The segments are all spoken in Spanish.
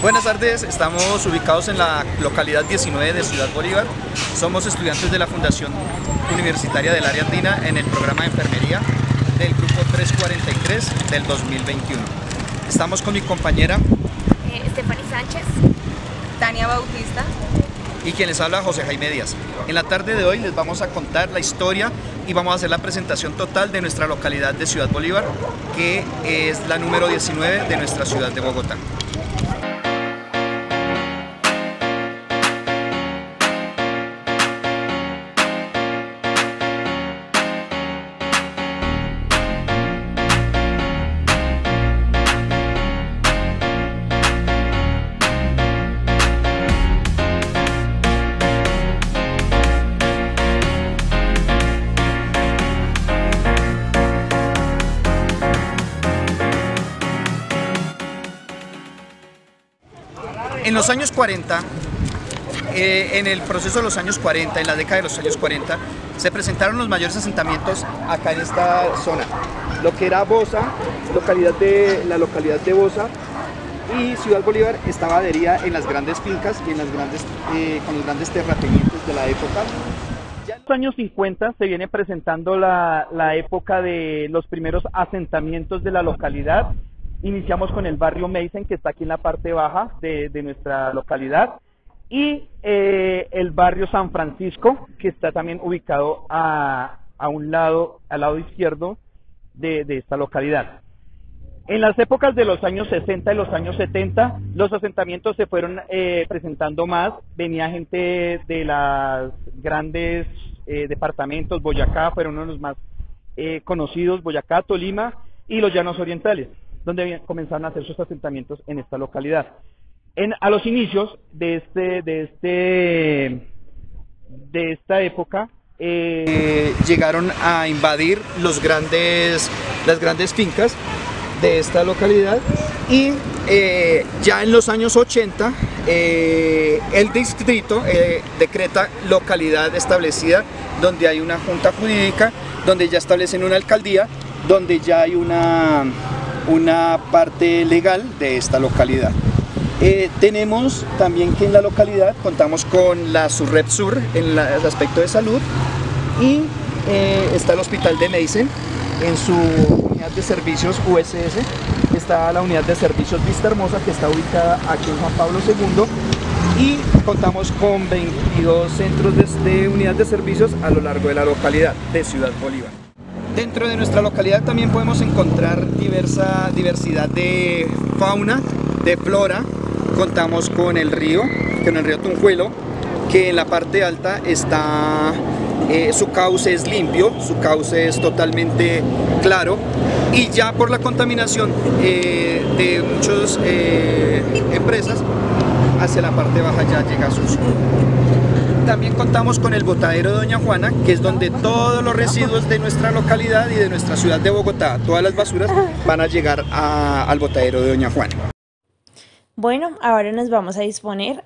Buenas tardes, estamos ubicados en la localidad 19 de Ciudad Bolívar. Somos estudiantes de la Fundación Universitaria del Área Andina en el programa de enfermería del grupo 343 del 2021. Estamos con mi compañera Stephanie Sánchez, Tania Bautista y quien les habla, José Jaime Díaz. En la tarde de hoy les vamos a contar la historia y vamos a hacer la presentación total de nuestra localidad de Ciudad Bolívar, que es la número 19 de nuestra ciudad de Bogotá. En los años 40, en el proceso de los años 40, en la década de los años 40, se presentaron los mayores asentamientos acá en esta zona. Lo que era Bosa, la localidad de Bosa, y Ciudad Bolívar estaba adherida en las grandes fincas y con los grandes terratenientes de la época. Ya en los años 50 se viene presentando la época de los primeros asentamientos de la localidad. Iniciamos con el barrio Meisen, que está aquí en la parte baja de nuestra localidad, y el barrio San Francisco, que está también ubicado al lado izquierdo de esta localidad. En las épocas de los años 60 y los años 70, los asentamientos se fueron presentando más. Venía gente de los grandes departamentos. Boyacá fueron uno de los más conocidos, Boyacá, Tolima y los Llanos Orientales, donde comenzaron a hacer sus asentamientos en esta localidad. A los inicios de esta época, llegaron a invadir las grandes fincas de esta localidad, y ya en los años 80 el distrito decreta localidad establecida, donde hay una junta jurídica, donde ya establecen una alcaldía, donde ya hay una parte legal de esta localidad. Tenemos también que en la localidad contamos con la Surrepsur en el aspecto de salud, y está el hospital de Meisen en su unidad de servicios USS, está la unidad de servicios Vista Hermosa, que está ubicada aquí en Juan Pablo II, y contamos con 22 centros de unidad de servicios a lo largo de la localidad de Ciudad Bolívar. Dentro de nuestra localidad también podemos encontrar diversidad de fauna, de flora. Contamos con el río Tunjuelo, que en la parte alta está, su cauce es limpio, su cauce es totalmente claro, y ya por la contaminación de muchas empresas, hacia la parte baja ya llega sucio. También contamos con el botadero de Doña Juana, que es donde todos los residuos de nuestra localidad y de nuestra ciudad de Bogotá, todas las basuras, van a llegar al botadero de Doña Juana. Bueno, ahora nos vamos a disponer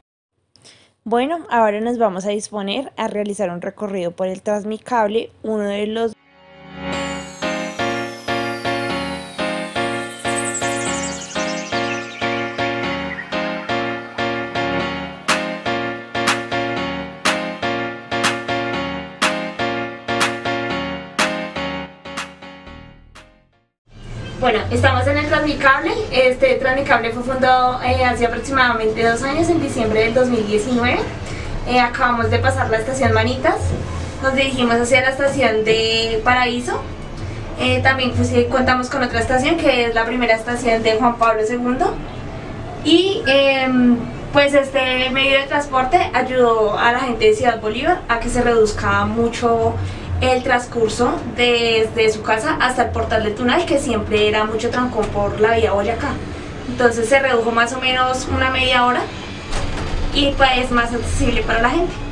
a realizar un recorrido por el Transmicable, uno de los Bueno, estamos en el Transmicable. Este Transmicable fue fundado hace aproximadamente 2 años, en diciembre del 2019. Acabamos de pasar la estación Manitas, nos dirigimos hacia la estación de Paraíso. También contamos con otra estación, que es la primera estación de Juan Pablo II. Y pues este medio de transporte ayudó a la gente de Ciudad Bolívar a que se reduzca mucho el transcurso desde su casa hasta el portal de Tunal, que siempre era mucho trancón por la vía Boyacá. Entonces se redujo más o menos una media hora y pues es más accesible para la gente.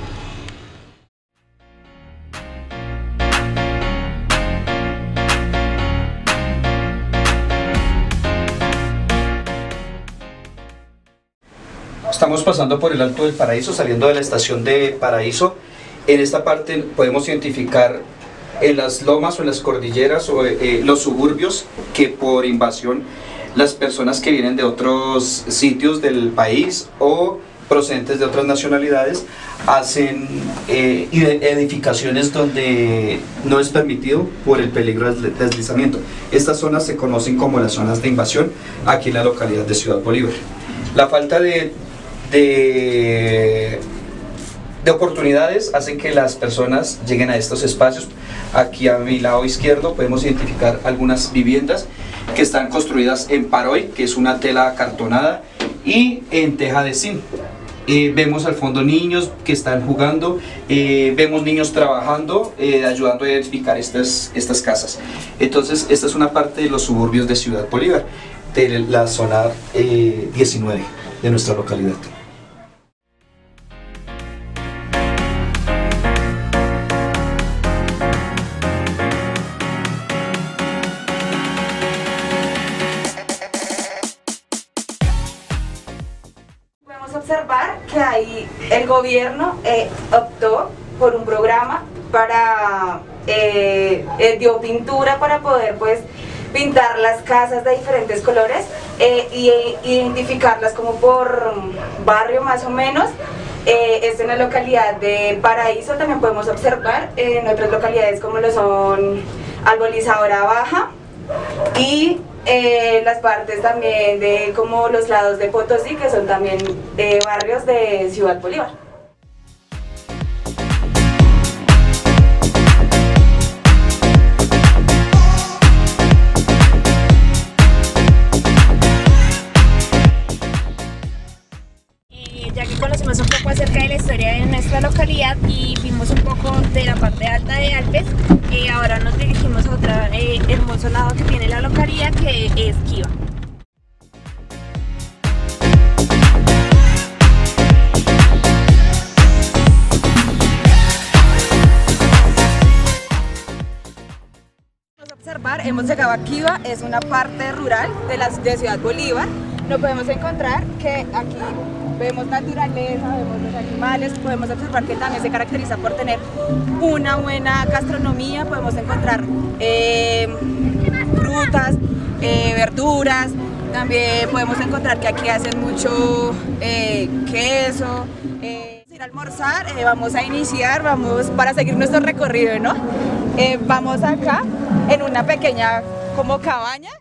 Estamos pasando por el Alto del Paraíso, saliendo de la estación de Paraíso. En esta parte podemos identificar en las lomas o en las cordilleras o los suburbios que por invasión las personas que vienen de otros sitios del país o procedentes de otras nacionalidades hacen edificaciones donde no es permitido por el peligro de deslizamiento. Estas zonas se conocen como las zonas de invasión aquí en la localidad de Ciudad Bolívar. La falta de oportunidades hacen que las personas lleguen a estos espacios. Aquí a mi lado izquierdo podemos identificar algunas viviendas que están construidas en paroy, que es una tela acartonada, y en teja de zinc. Vemos al fondo niños que están jugando, vemos niños trabajando, ayudando a edificar estas casas. Entonces esta es una parte de los suburbios de Ciudad Bolívar, de la zona 19 de nuestra localidad. Observar que ahí el gobierno optó por un programa para dio pintura para poder pues pintar las casas de diferentes colores y identificarlas como por barrio más o menos. Esto en la localidad de Paraíso. También podemos observar en otras localidades como lo son Arbolizadora Baja y las partes también de como los lados de Potosí, que son también barrios de Ciudad Bolívar. Ya que conocimos un poco acerca de la historia de nuestra localidad y vimos un poco de la parte alta de Alpes, ahora nos dirigimos a otro hermoso lado que tiene la localidad, que es Kiva. Hemos llegado a Kiva, es una parte rural de Ciudad Bolívar. Nos podemos encontrar que aquí vemos naturaleza, vemos los animales, podemos observar que también se caracteriza por tener una buena gastronomía. Podemos encontrar frutas, verduras, también podemos encontrar que aquí hacen mucho queso. Ir a almorzar, vamos a iniciar, para seguir nuestro recorrido, ¿no? Vamos acá en una pequeña como cabaña.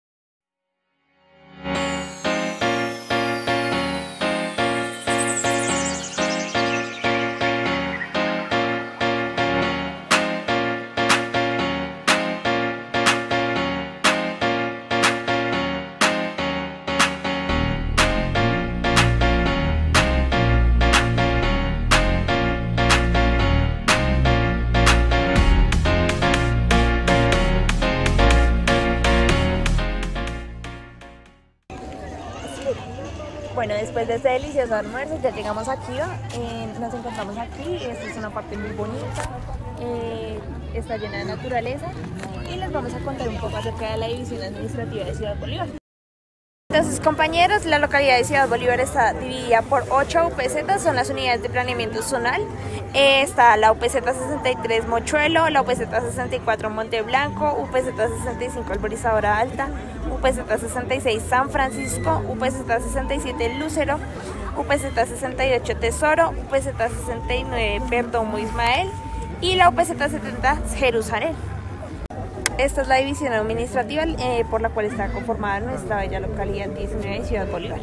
Bueno, después de este delicioso almuerzo ya llegamos a Kiva, nos encontramos aquí. Esta es una parte muy bonita, está llena de naturaleza y les vamos a contar un poco acerca de la división administrativa de Ciudad Bolívar. Entonces, compañeros, la localidad de Ciudad Bolívar está dividida por 8 UPZ, son las unidades de planeamiento zonal. Está la UPZ 63 Mochuelo, la UPZ 64 Monte Blanco, UPZ 65 Arbolizadora Alta, UPZ 66 San Francisco, UPZ 67 Lucero, UPZ 68 Tesoro, UPZ 69 Perdomo Ismael y la UPZ 70 Jerusalén. Esta es la división administrativa por la cual está conformada nuestra bella localidad 19 de Ciudad Bolívar.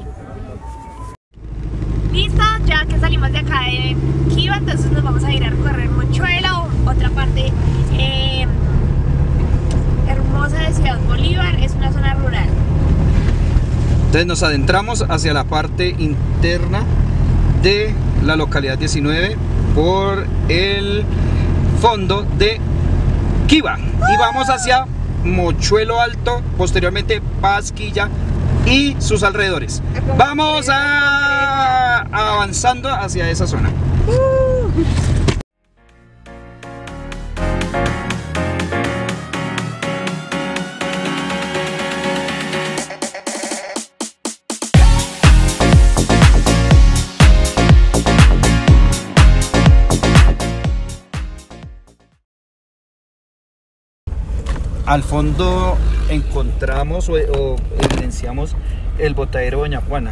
Listo, ya que salimos de acá de Kiva, entonces nos vamos a ir a recorrer Mochuelo, otra parte hermosa de Ciudad Bolívar, es una zona rural. Entonces nos adentramos hacia la parte interna de la localidad 19 por el fondo de Kiva y vamos hacia Mochuelo Alto, posteriormente Pasquilla y sus alrededores. Vamos avanzando hacia esa zona. Al fondo encontramos o evidenciamos el botadero Doña Juana.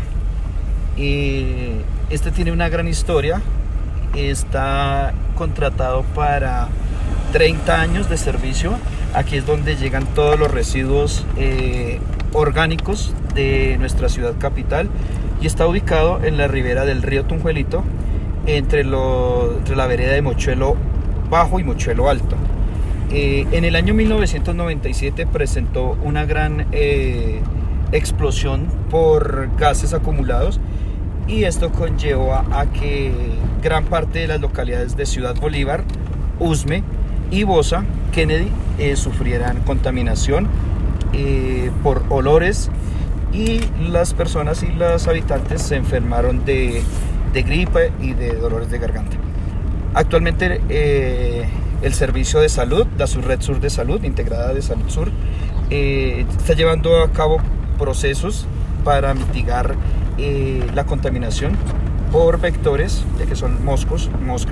Este tiene una gran historia, está contratado para 30 años de servicio. Aquí es donde llegan todos los residuos orgánicos de nuestra ciudad capital y está ubicado en la ribera del río Tunjuelito, entre la vereda de Mochuelo Bajo y Mochuelo Alto. En el año 1997 presentó una gran explosión por gases acumulados y esto conllevó a que gran parte de las localidades de Ciudad Bolívar, Usme y Bosa, Kennedy, sufrieran contaminación por olores y las personas y los habitantes se enfermaron de gripe y de dolores de garganta. Actualmente el servicio de salud, la Red Sur de Salud, integrada de Salud Sur, está llevando a cabo procesos para mitigar la contaminación por vectores, ya que son moscas,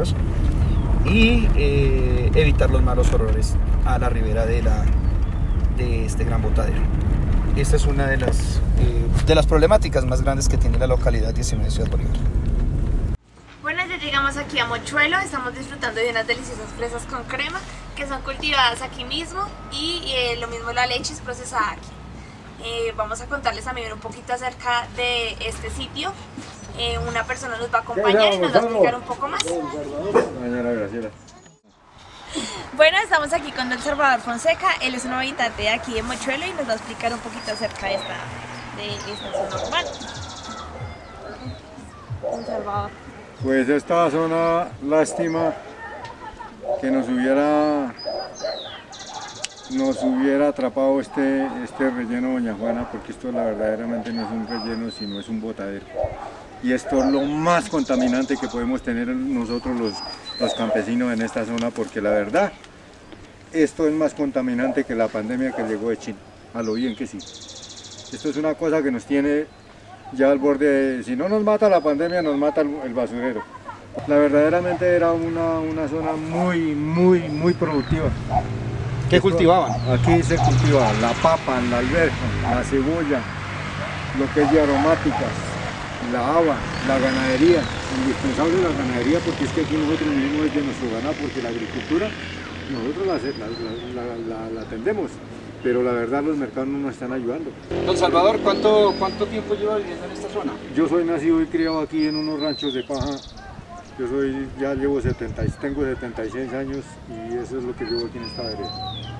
y evitar los malos olores a la ribera de este gran botadero. Esta es una de las problemáticas más grandes que tiene la localidad 19 de Ciudad Bolívar. Bueno, ya llegamos aquí a Mochuelo, estamos disfrutando de unas deliciosas fresas con crema que son cultivadas aquí mismo y lo mismo la leche es procesada aquí. Vamos a contarles también un poquito acerca de este sitio. Una persona nos va a acompañar y nos va a explicar un poco más. Bueno, estamos aquí con Don Salvador Fonseca, él es un habitante de aquí de Mochuelo y nos va a explicar un poquito acerca de esta zona urbana. Don Salvador. Pues esta zona, lástima que nos hubiera atrapado este relleno Doña Juana, porque esto verdaderamente no es un relleno, sino es un botadero. Y esto es lo más contaminante que podemos tener nosotros los campesinos en esta zona, porque la verdad, esto es más contaminante que la pandemia que llegó de China, a lo bien que sí. Esto es una cosa que nos tiene ya al borde, si no nos mata la pandemia, nos mata el basurero. La verdaderamente era una zona muy productiva. ¿Qué cultivaban? Aquí se cultiva la papa, la alberja, la cebolla, lo que es de aromáticas, la haba, la ganadería, indispensable la ganadería, porque es que aquí nosotros vivimos de nuestro ganado, porque la agricultura nosotros la atendemos. Pero la verdad los mercados no nos están ayudando. Don Salvador, ¿cuánto tiempo lleva viviendo en esta zona? Yo soy nacido y criado aquí en unos ranchos de paja. Ya tengo 76 años y eso es lo que llevo aquí en esta vereda.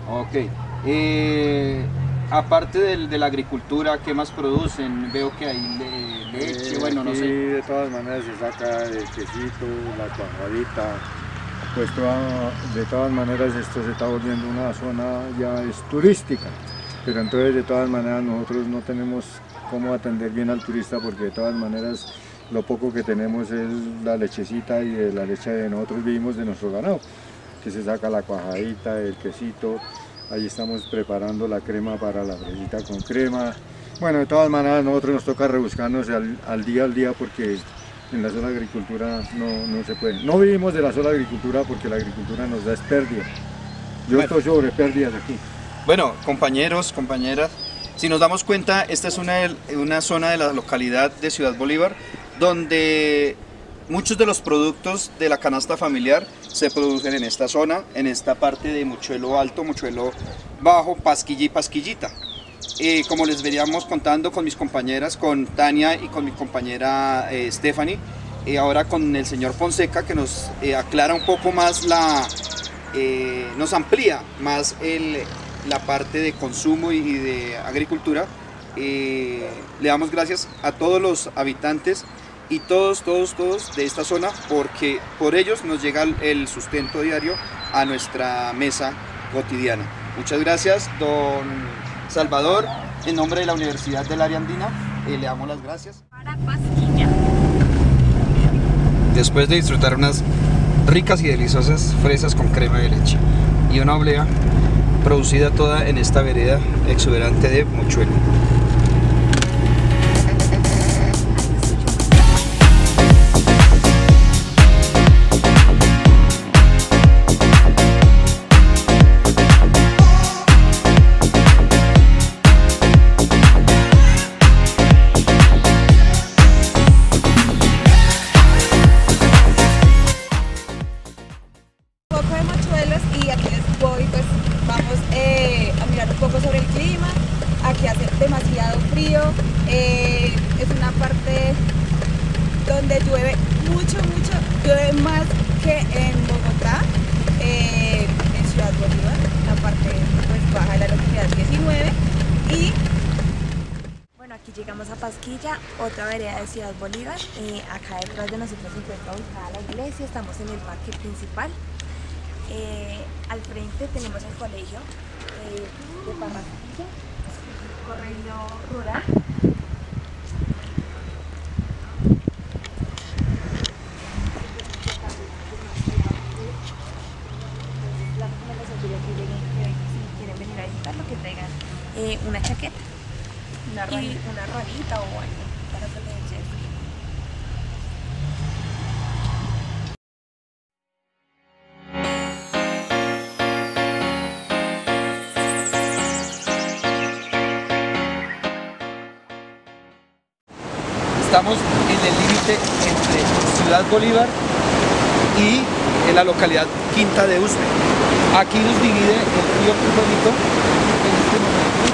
Ok. Aparte de la agricultura, ¿qué más producen? Veo que hay leche, bueno, no sé. De todas maneras se saca el quesito, la cuajadita. Pues de todas maneras esto se está volviendo una zona ya es turística, pero entonces de todas maneras nosotros no tenemos cómo atender bien al turista, porque de todas maneras lo poco que tenemos es la lechecita, y de la leche de nosotros vivimos de nuestro ganado, que se saca la cuajadita, el quesito, ahí estamos preparando la crema para la fresita con crema. Bueno, de todas maneras nosotros nos toca rebuscarnos al día, porque en la sola agricultura no se puede. No vivimos de la sola agricultura porque la agricultura nos da pérdida. Yo estoy sobre pérdidas aquí. Bueno, compañeros, compañeras, si nos damos cuenta, esta es una zona de la localidad de Ciudad Bolívar donde muchos de los productos de la canasta familiar se producen en esta zona, en esta parte de Mochuelo Alto, Mochuelo Bajo, Pasquilla y Pasquillita. Como les veníamos contando con mis compañeras, con Tania y con mi compañera Stephanie, ahora con el señor Fonseca, que nos aclara un poco más nos amplía más la parte de consumo y de agricultura. Le damos gracias a todos los habitantes y todos de esta zona, porque por ellos nos llega el sustento diario a nuestra mesa cotidiana. Muchas gracias, don Salvador, en nombre de la Universidad del Área Andina, le damos las gracias. Para Pasquilla. Después de disfrutar unas ricas y deliciosas fresas con crema de leche y una oblea producida toda en esta vereda exuberante de Mochuelo. y aquí les voy, pues vamos a mirar un poco sobre el clima. Aquí hace demasiado frío, es una parte donde llueve mucho, llueve más que en Bogotá, en Ciudad Bolívar, la parte pues, baja de la localidad 19. Y bueno, aquí llegamos a Pasquilla, otra vereda de Ciudad Bolívar. Acá detrás de nosotros se encuentra ubicada la iglesia, estamos en el parque principal. Al frente tenemos el colegio de Barranquilla, corregidor rural. La recomendación sería que si quieren venir a visitarlo, que traigan una chaqueta, una ranita o algo para protegerse del frío. Estamos en el límite entre Ciudad Bolívar y la localidad Quinta de Usme. Aquí nos divide el río Pujonito. En este momento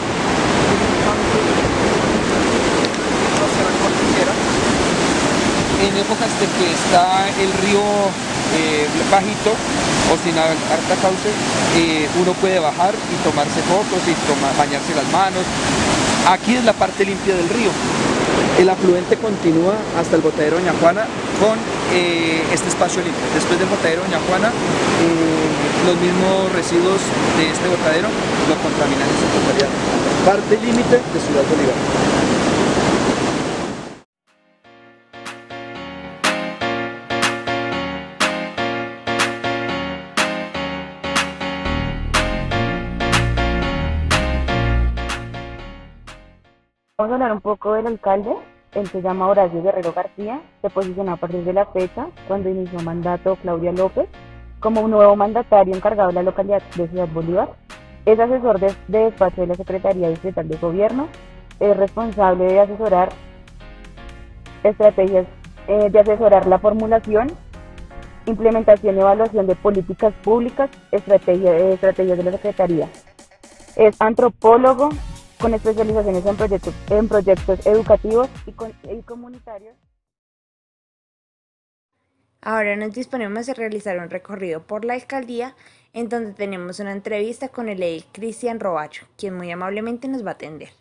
no se ve cordillera. En épocas de que está el río bajito o sin harta cauce, uno puede bajar y tomarse fotos y bañarse las manos. Aquí es la parte limpia del río. El afluente continúa hasta el botadero Doña Juana con este espacio limpio. Después del botadero Doña Juana, los mismos residuos de este botadero lo contaminan en su totalidad. Parte límite de Ciudad Bolívar. Vamos a hablar un poco del alcalde. Él se llama Horacio Guerrero García, se posicionó a partir de la fecha cuando inició mandato Claudia López como un nuevo mandatario encargado de la localidad de Ciudad Bolívar. Es asesor de despacho de la Secretaría Distrital de Gobierno, es responsable de asesorar estrategias, de asesorar la formulación, implementación y evaluación de políticas públicas, estrategias de la Secretaría. Es antropólogo, con especializaciones en proyectos educativos y comunitarios. Ahora nos disponemos a realizar un recorrido por la alcaldía, en donde tenemos una entrevista con el edil Cristian Roballo, quien muy amablemente nos va a atender.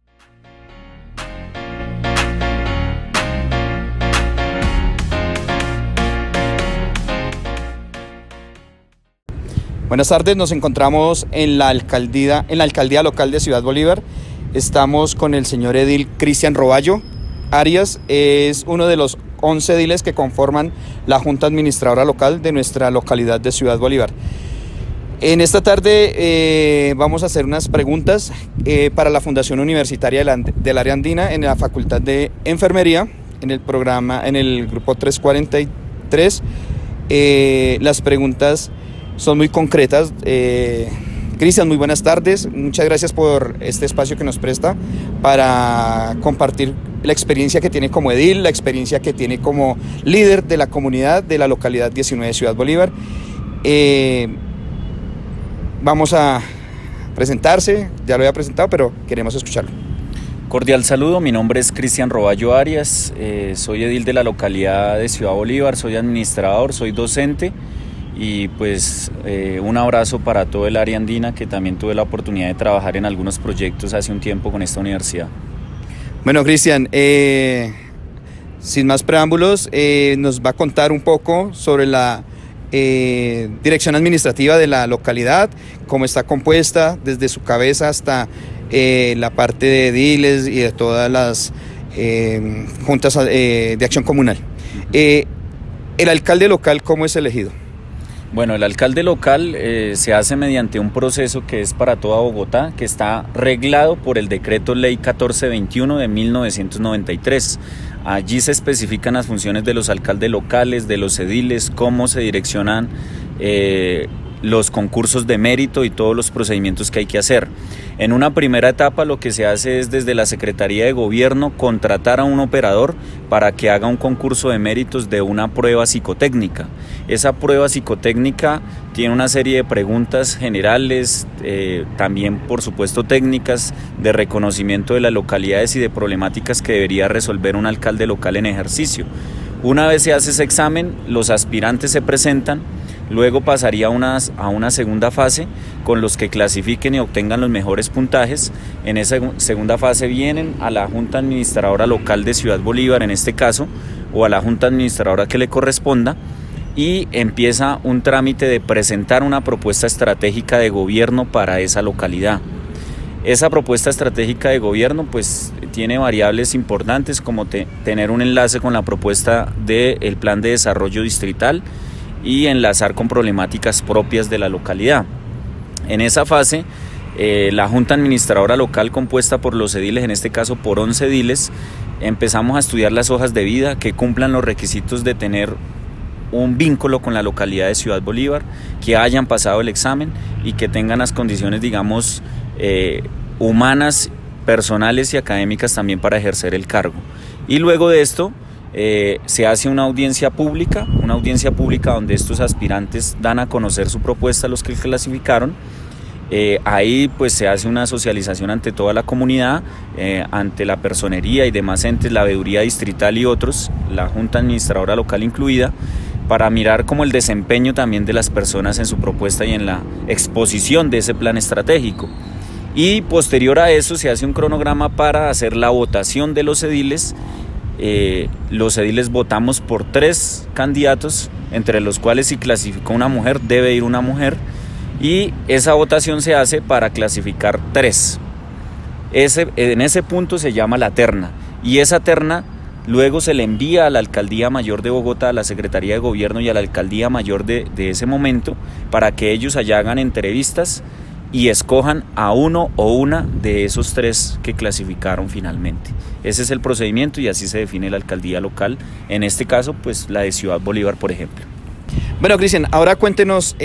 Buenas tardes, nos encontramos en la alcaldía local de Ciudad Bolívar. Estamos con el señor edil Cristian Roballo Arias, es uno de los 11 ediles que conforman la Junta Administradora Local de nuestra localidad de Ciudad Bolívar. En esta tarde vamos a hacer unas preguntas para la Fundación Universitaria del Área Andina en la Facultad de Enfermería, en el grupo 343. Las preguntas son muy concretas. Cristian, muy buenas tardes. Muchas gracias por este espacio que nos presta para compartir la experiencia que tiene como edil, la experiencia que tiene como líder de la comunidad de la localidad 19 de Ciudad Bolívar. Vamos a presentarse, ya lo había presentado, pero queremos escucharlo. Cordial saludo, mi nombre es Cristian Roballo Arias, soy edil de la localidad de Ciudad Bolívar, soy administrador, soy docente. Y pues un abrazo para todo el área andina, que también tuve la oportunidad de trabajar en algunos proyectos hace un tiempo con esta universidad. Bueno, Cristian, sin más preámbulos, nos va a contar un poco sobre la dirección administrativa de la localidad, cómo está compuesta desde su cabeza hasta la parte de ediles y de todas las juntas de acción comunal. El alcalde local, ¿cómo es elegido? Bueno, el alcalde local se hace mediante un proceso que es para toda Bogotá, que está reglado por el decreto ley 1421 de 1993. Allí se especifican las funciones de los alcaldes locales, de los ediles, cómo se direccionan los concursos de mérito y todos los procedimientos que hay que hacer. En una primera etapa lo que se hace es desde la Secretaría de Gobierno contratar a un operador para que haga un concurso de méritos de una prueba psicotécnica. Esa prueba psicotécnica tiene una serie de preguntas generales, también por supuesto técnicas, de reconocimiento de las localidades y de problemáticas que debería resolver un alcalde local en ejercicio. Una vez se hace ese examen, los aspirantes se presentan. Luego pasaría a una segunda fase con los que clasifiquen y obtengan los mejores puntajes. En esa segunda fase vienen a la Junta Administradora Local de Ciudad Bolívar, en este caso, o a la Junta Administradora que le corresponda, y empieza un trámite de presentar una propuesta estratégica de gobierno para esa localidad. Esa propuesta estratégica de gobierno pues tiene variables importantes como tener un enlace con la propuesta del Plan de Desarrollo Distrital y enlazar con problemáticas propias de la localidad. En esa fase, la Junta Administradora Local, compuesta por los ediles, en este caso por 11 ediles, empezamos a estudiar las hojas de vida que cumplan los requisitos de tener un vínculo con la localidad de Ciudad Bolívar, que hayan pasado el examen y que tengan las condiciones, digamos, humanas, personales y académicas también para ejercer el cargo. Y luego de esto, se hace una audiencia pública donde estos aspirantes dan a conocer su propuesta a los que clasificaron. Ahí pues se hace una socialización ante toda la comunidad, ante la personería y demás entes, la veeduría distrital y otros, la Junta Administradora Local incluida, para mirar como el desempeño también de las personas en su propuesta y en la exposición de ese plan estratégico. Y posterior a eso se hace un cronograma para hacer la votación de los ediles. Los ediles votamos por 3 candidatos, entre los cuales si clasificó una mujer debe ir una mujer, y esa votación se hace para clasificar 3. En ese punto se llama la terna, y esa terna luego se le envía a la Alcaldía Mayor de Bogotá, a la Secretaría de Gobierno y a la Alcaldía Mayor de ese momento, para que ellos allá hagan entrevistas y escojan a uno o una de esos 3 que clasificaron finalmente. Ese es el procedimiento y así se define la alcaldía local, en este caso pues la de Ciudad Bolívar, por ejemplo. Bueno, Cristian, ahora cuéntenos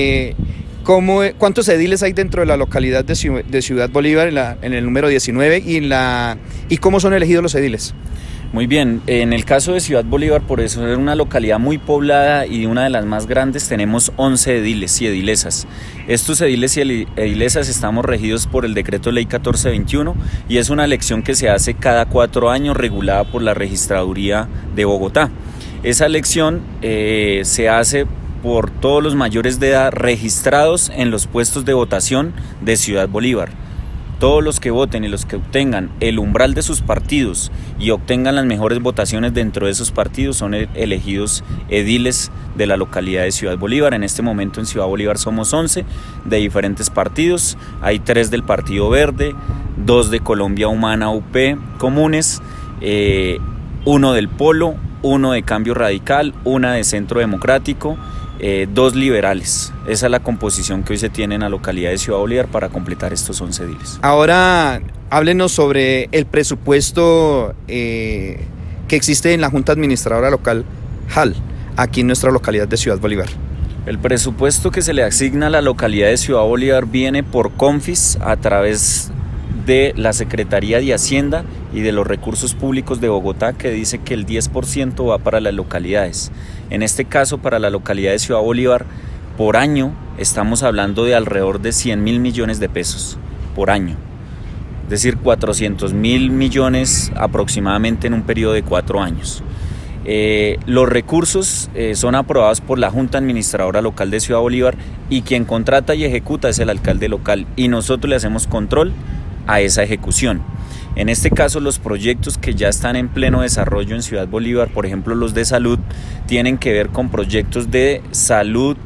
cuántos ediles hay dentro de la localidad de Ciudad Bolívar en el número 19 y cómo son elegidos los ediles. Muy bien, en el caso de Ciudad Bolívar, por eso es una localidad muy poblada y una de las más grandes, tenemos 11 ediles y edilesas. Estos ediles y edilesas estamos regidos por el decreto ley 1421 y es una elección que se hace cada 4 años, regulada por la registraduría de Bogotá. Esa elección se hace por todos los mayores de edad registrados en los puestos de votación de Ciudad Bolívar. Todos los que voten y los que obtengan el umbral de sus partidos y obtengan las mejores votaciones dentro de esos partidos son elegidos ediles de la localidad de Ciudad Bolívar. En este momento en Ciudad Bolívar somos 11 de diferentes partidos. Hay 3 del Partido Verde, 2 de Colombia Humana UP comunes, 1 del Polo, 1 de Cambio Radical, 1 de Centro Democrático, 2 liberales. Esa es la composición que hoy se tiene en la localidad de Ciudad Bolívar para completar estos 11 ediles. Ahora háblenos sobre el presupuesto que existe en la Junta Administradora Local JAL, aquí en nuestra localidad de Ciudad Bolívar. El presupuesto que se le asigna a la localidad de Ciudad Bolívar viene por CONFIS a través de la Secretaría de Hacienda y de los Recursos Públicos de Bogotá, que dice que el 10% va para las localidades. En este caso, para la localidad de Ciudad Bolívar, por año estamos hablando de alrededor de 100.000 millones de pesos por año, es decir, 400.000 millones aproximadamente en un periodo de 4 años. Los recursos son aprobados por la Junta Administradora Local de Ciudad Bolívar y quien contrata y ejecuta es el alcalde local y nosotros le hacemos control a esa ejecución. En este caso, los proyectos que ya están en pleno desarrollo en Ciudad Bolívar, por ejemplo los de salud, tienen que ver con proyectos de salud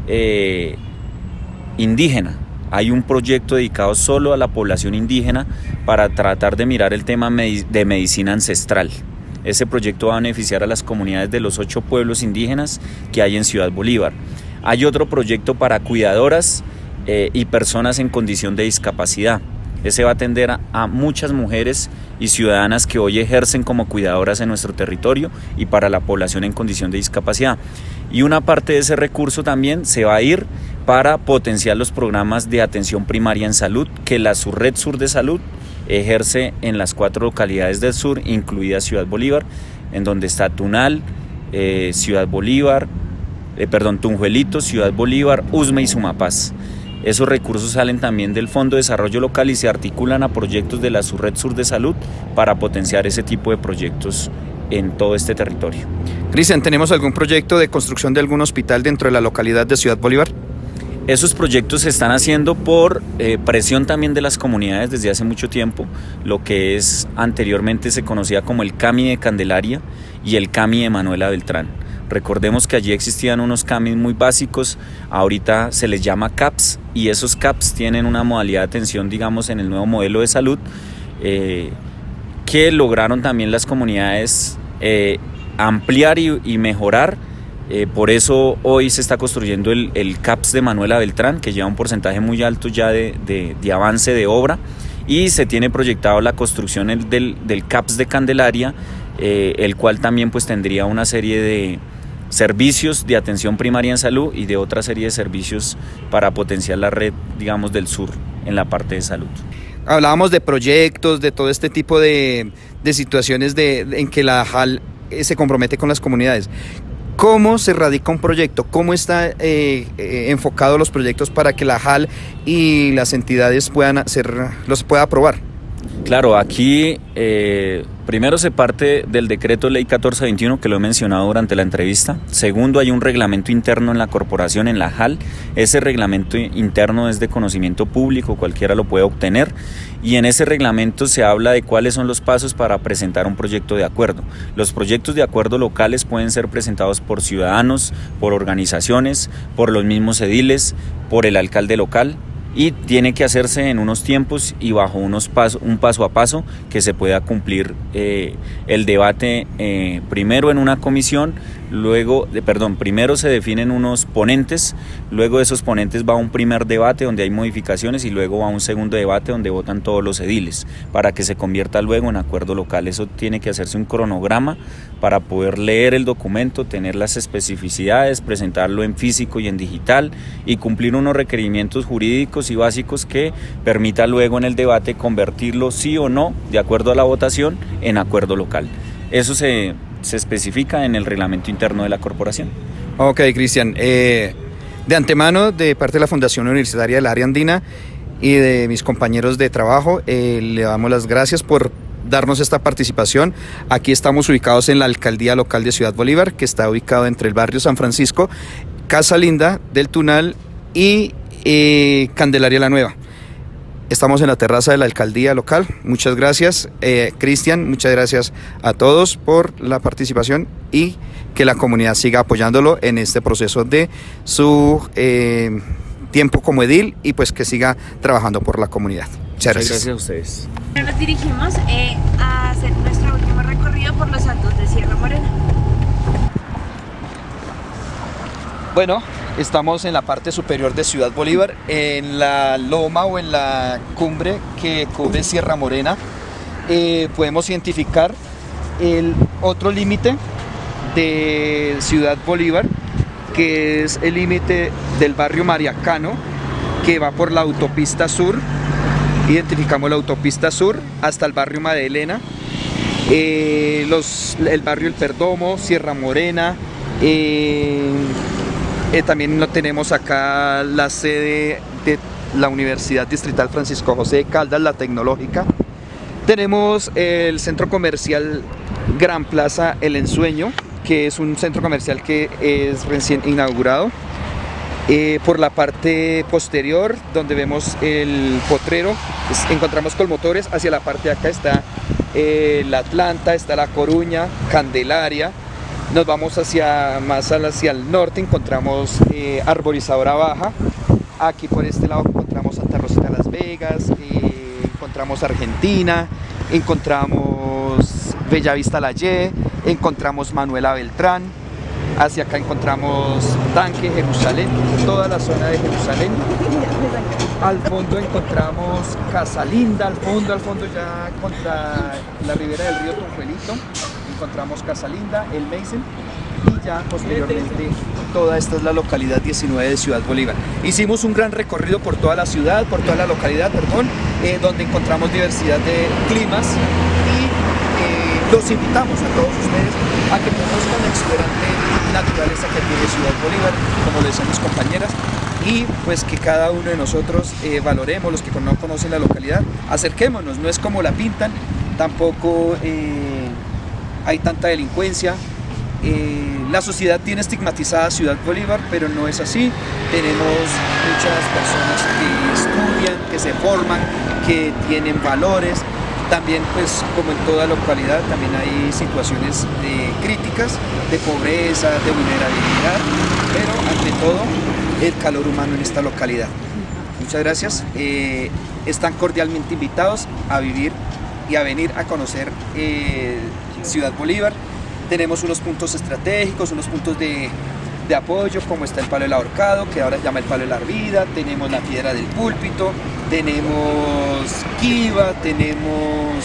indígena. Hay un proyecto dedicado solo a la población indígena para tratar de mirar el tema de medicina ancestral. Ese proyecto va a beneficiar a las comunidades de los 8 pueblos indígenas que hay en Ciudad Bolívar. Hay otro proyecto para cuidadoras y personas en condición de discapacidad. Ese va a atender a muchas mujeres y ciudadanas que hoy ejercen como cuidadoras en nuestro territorio y para la población en condición de discapacidad. Y una parte de ese recurso también se va a ir para potenciar los programas de atención primaria en salud que la Subred Sur de Salud ejerce en las 4 localidades del sur, incluida Ciudad Bolívar, en donde está Tunal, Tunjuelito, Ciudad Bolívar, Usme y Sumapaz. Esos recursos salen también del Fondo de Desarrollo Local y se articulan a proyectos de la Subred Sur de Salud para potenciar ese tipo de proyectos en todo este territorio. Cristian, ¿tenemos algún proyecto de construcción de algún hospital dentro de la localidad de Ciudad Bolívar? Esos proyectos se están haciendo por presión también de las comunidades desde hace mucho tiempo, lo que anteriormente se conocía como el CAMI de Candelaria y el CAMI de Manuela Beltrán. Recordemos que allí existían unos CAMI muy básicos, ahorita se les llama CAPS, y esos CAPS tienen una modalidad de atención, digamos, en el nuevo modelo de salud, que lograron también las comunidades ampliar y mejorar. Por eso hoy se está construyendo el CAPS de Manuela Beltrán, que lleva un porcentaje muy alto ya de avance de obra, y se tiene proyectado la construcción del CAPS de Candelaria, el cual también pues tendría una serie de servicios de atención primaria en salud y de otra serie de servicios para potenciar la red, digamos, del sur en la parte de salud. Hablábamos de proyectos, de todo este tipo de situaciones en que la JAL se compromete con las comunidades. ¿Cómo se radica un proyecto? ¿Cómo está enfocado los proyectos para que la JAL y las entidades los pueda aprobar? Claro, aquí primero se parte del decreto ley 1421 que lo he mencionado durante la entrevista. Segundo, hay un reglamento interno en la corporación, en la JAL. Ese reglamento interno es de conocimiento público, cualquiera lo puede obtener. Y en ese reglamento se habla de cuáles son los pasos para presentar un proyecto de acuerdo. Los proyectos de acuerdo locales pueden ser presentados por ciudadanos, por organizaciones, por los mismos ediles, por el alcalde local. Y tiene que hacerse en unos tiempos y bajo un paso a paso que se pueda cumplir el debate primero en una comisión, primero se definen unos ponentes, luego de esos ponentes va a un primer debate donde hay modificaciones y luego va a un segundo debate donde votan todos los ediles para que se convierta luego en acuerdo local. Eso tiene que hacerse un cronograma para poder leer el documento, tener las especificidades, presentarlo en físico y en digital y cumplir unos requerimientos jurídicos y básicos que permita luego en el debate convertirlo sí o no, de acuerdo a la votación, en acuerdo local. Eso se especifica en el reglamento interno de la corporación. Ok, Cristian, de antemano, de parte de la Fundación Universitaria del Área Andina y de mis compañeros de trabajo, le damos las gracias por darnos esta participación. Aquí estamos ubicados en la Alcaldía Local de Ciudad Bolívar, que está ubicado entre el barrio San Francisco, Casa Linda del Tunal y Candelaria la Nueva. Estamos en la terraza de la alcaldía local. Muchas gracias, Cristian, muchas gracias a todos por la participación y que la comunidad siga apoyándolo en este proceso de su tiempo como edil y pues que siga trabajando por la comunidad. Muchas gracias a ustedes. Nos dirigimos a hacer nuestro último recorrido por los altos de Sierra Morena. Bueno, estamos en la parte superior de Ciudad Bolívar, en la loma o en la cumbre que cubre Sierra Morena. Podemos identificar el otro límite de Ciudad Bolívar, que es el límite del barrio Mariacano, que va por la autopista sur. Identificamos la autopista sur hasta el barrio Madelena, el barrio El Perdomo, Sierra Morena. También lo tenemos acá la sede de la Universidad Distrital Francisco José de Caldas, la Tecnológica. Tenemos el centro comercial Gran Plaza El Ensueño, que es un centro comercial que es recién inaugurado. Por la parte posterior, donde vemos el potrero, encontramos Colmotores. Hacia la parte de acá está la Atlanta, está La Coruña, Candelaria. Nos vamos hacia el norte, encontramos Arborizadora Baja. Aquí por este lado encontramos Santa Rosita Las Vegas, encontramos Argentina, encontramos Bellavista La Ye, encontramos Manuela Beltrán. Hacia acá encontramos Tanque, Jerusalén, toda la zona de Jerusalén. Al fondo encontramos Casa Linda, al fondo ya contra la ribera del río Tunjuelito. Encontramos Casa Linda, el Meisen, y ya posteriormente toda esta es la localidad 19 de Ciudad Bolívar. Hicimos un gran recorrido por toda la ciudad, por toda la localidad, donde encontramos diversidad de climas y los invitamos a todos ustedes a que conozcan la exuberante naturaleza que tiene Ciudad Bolívar, como lo decían mis compañeras, y pues que cada uno de nosotros valoremos, los que no conocen la localidad, acerquémonos, no es como la pintan, tampoco hay tanta delincuencia. La sociedad tiene estigmatizada Ciudad Bolívar, pero no es así. Tenemos muchas personas que estudian, que se forman, que tienen valores. También, pues, como en toda localidad, también hay situaciones críticas, de pobreza, de vulnerabilidad, pero ante todo, el calor humano en esta localidad. Muchas gracias. Están cordialmente invitados a vivir y a venir a conocer Ciudad Bolívar. Tenemos unos puntos estratégicos, unos puntos de apoyo, como está el Palo del Ahorcado, que ahora se llama el Palo de la Arvida, tenemos la Piedra del Púlpito, tenemos Kiva, tenemos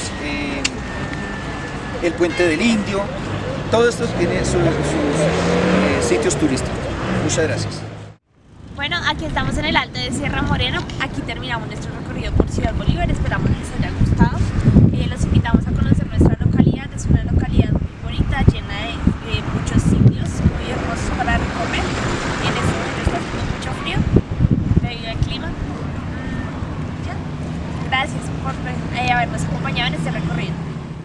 el Puente del Indio. Todo esto tiene sus sitios turísticos. Muchas gracias. Bueno, aquí estamos en el Alto de Sierra Moreno. Aquí terminamos nuestro recorrido por Ciudad Bolívar. Esperamos les haya gustado. Los invitamos a conocer nuestra localidad. Es una localidad muy bonita, llena de muchos sitios muy hermosos para recorrer. En este momento está haciendo mucho frío debido al clima. Ya. Gracias por habernos acompañado en este recorrido.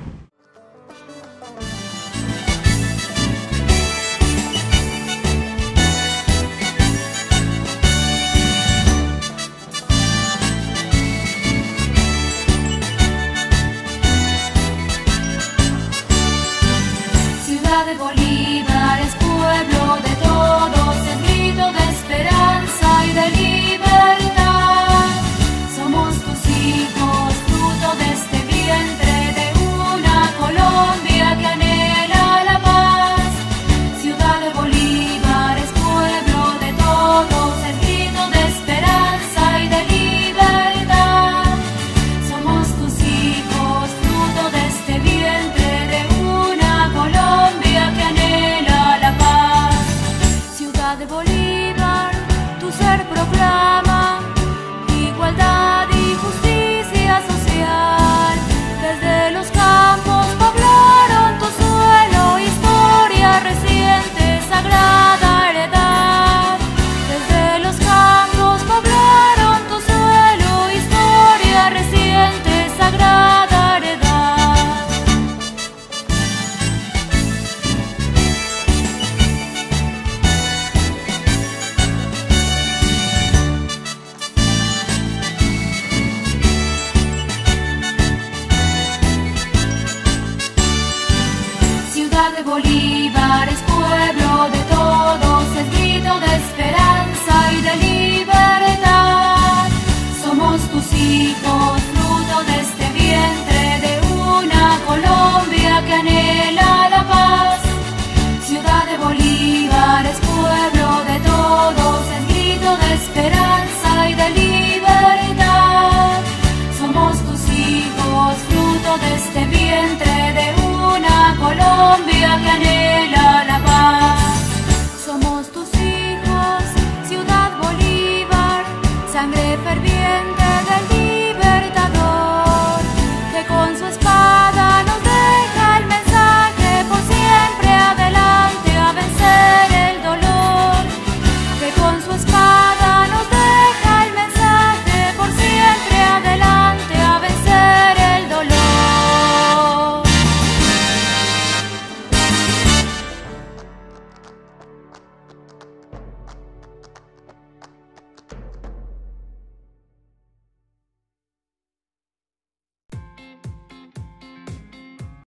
De Bolívar es pueblo de todos, es grito de esperanza y de libertad. Somos tus hijos, fruto de este vientre, de una Colombia que anhela la paz. Ciudad de Bolívar es pueblo de todos, es grito de esperanza y de libertad. Somos tus hijos, fruto de este vientre, de una Colombia que anhela la paz. Ciudad de Bolívar, tu ser proclama igualdad y justicia social. Desde los campos poblaron tu suelo, historia reciente, sagrada heredad. Desde los campos poblaron tu suelo, historia reciente, sagrada heredad. Ciudad de Bolívar es pueblo de todos, es grito de esperanza y de libertad. Somos tus hijos, fruto de este vientre, de una Colombia que anhela la paz. Ciudad de Bolívar es pueblo de todos, es grito de esperanza y de libertad. Somos tus hijos, fruto de este vientre, de una Colombia que anhela la paz. Somos tus hijos, Ciudad Bolívar, sangre ferviente del día.